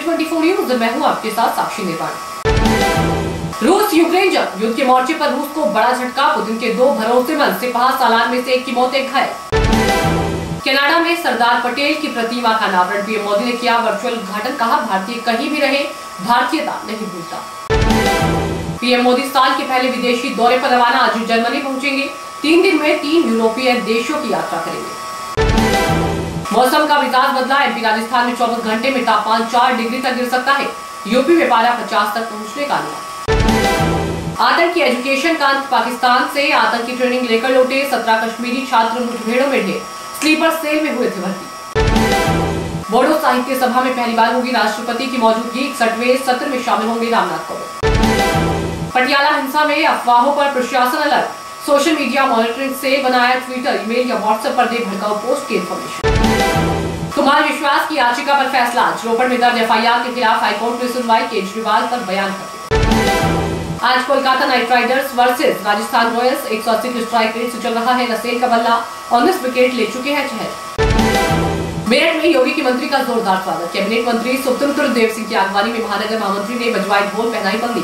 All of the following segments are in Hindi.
24 न्यूज मैं हूं आपके साथ साक्षी निर्वाण। रूस यूक्रेन जंग, युद्ध के मोर्चे पर रूस को बड़ा झटका। पुतिन के 2 भरोसेमंद सिपाह सालार में से एक की मौत, एक घायल। कनाडा में सरदार पटेल की प्रतिमा का अनावरण, पीएम मोदी ने किया वर्चुअल उद्घाटन। कहा, भारतीय कहीं भी रहे, भारतीयता नहीं भूलता। पीएम मोदी साल के पहले विदेशी दौरे पर रवाना, आज जर्मनी पहुंचेंगे। 3 दिन में 3 यूरोपीय देशों की यात्रा करेंगे। मौसम का मिजाज बदला, एमपी राजस्थान में 24 घंटे में तापमान 4 डिग्री तक गिर सकता है। यूपी में पारा 50 तक पहुंचने का अनुमान। आतंकी एजुकेशन का अंत, पाकिस्तान से आतंकी ट्रेनिंग लेकर लौटे 17 कश्मीरी छात्र मुठभेड़ों में ढेर, स्लीपर सेल में हुए थे भर्ती। बोडो साहित्य सभा में पहली बार होगी राष्ट्रपति की मौजूदगी, 61वें सत्र में शामिल होंगे रामनाथ कोविंद। पटियाला हिंसा में अफवाहों पर प्रशासन alert, social media monitoring cell बनाया, ट्विटर, ईमेल या व्हाट्सएप पर दे भड़काऊ पोस्ट की इन्फॉर्मेशन। कुमार विश्वास की याचिका पर फैसला, रोपड़ में दर्ज एफआईआर के खिलाफ हाईकोर्ट में सुनवाई, केजरीवाल पर बयान करते। आज Kolkata Knight Riders versus Rajasthan Royals, 180 की स्ट्राइक रेट से चल रहा है रसेल का बल्ला, 19 विकेट ले चुके हैं चहल। मेरठ में योगी की मंत्री का जोरदार स्वागत, कैबिनेट मंत्री स्वतंत्र देव सिंह की अगवानी में महानगर महामंत्री ने बजवाई ढोल, पहनाई बंदी।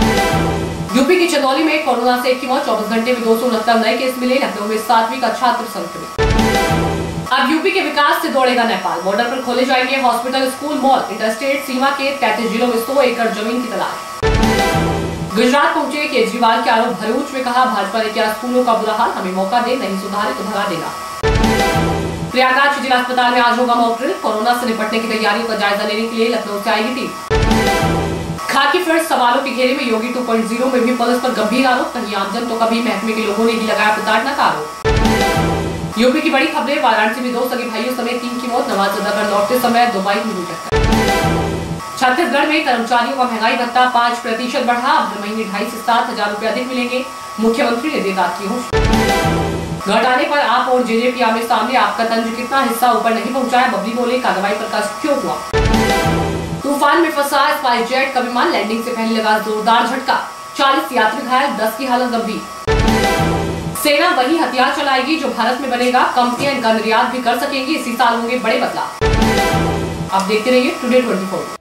यूपी की चंदौली में कोरोना से एक की मौत, 24 घंटे में 269 नए केस मिले। लखनऊ में 7वीं का छात्र संक्रमित। अब यूपी के विकास से दौड़ेगा नेपाल, बॉर्डर पर खोले जाएंगे हॉस्पिटल, स्कूल, मॉल। इंटरस्टेट सीमा के 33 जिलों में 100 एकड़ जमीन की तलाश। गुजरात पहुंचे केजरीवाल के आरोप, भरूच में कहा, भाजपा ने किया स्कूलों का बुरा हाल, हमें मौका दे, नहीं सुधारे तो भगा देगा। प्रयागराज जिला अस्पताल में आज होगा मॉक ड्रिल, कोरोना से निपटने की तैयारियों का जायजा लेने के लिए लखनऊ से आएगी टीम। खाकी फर्ज सवालों के घेरे में योगी 2.0 में भी पुलिस पर गंभीर आरोप, कहीं आमजन तो कभी महकमे के लोगों ने भी लगाया प्रताड़ना का आरोप। यूपी की बड़ी खबरें, वाराणसी में 2 सगे भाइयों समेत 3 की मौत, नवाजदा कर लौटते समय 2 बाइक में हुई टक्कर। छत्तीसगढ़ में कर्मचारियों का महंगाई भत्ता 5% बढ़ा, हर महीने 2,500 से 7,000 रुपए अधिक मिलेंगे, मुख्यमंत्री ने दी रात की घोषणा। घटाने पर आप और जेजेपी आमने सामने, आपका तंज कितना हिस्सा ऊपर नहीं पहुंचाया, बबली बोले, कार्रवाई पर कष्ट क्यों हुआ। तूफान में फंसा स्पाइस जेट का विमान, लैंडिंग से पहले लगा जोरदार झटका, 40 यात्री घायल, 10 की हालत गंभीर। सेना वही हथियार चलाएगी जो भारत में बनेगा, कंपनियां इनका निर्यात भी कर सकेंगी, इसी साल होंगे बड़े बदलाव। आप देखते रहिए टुडे 24।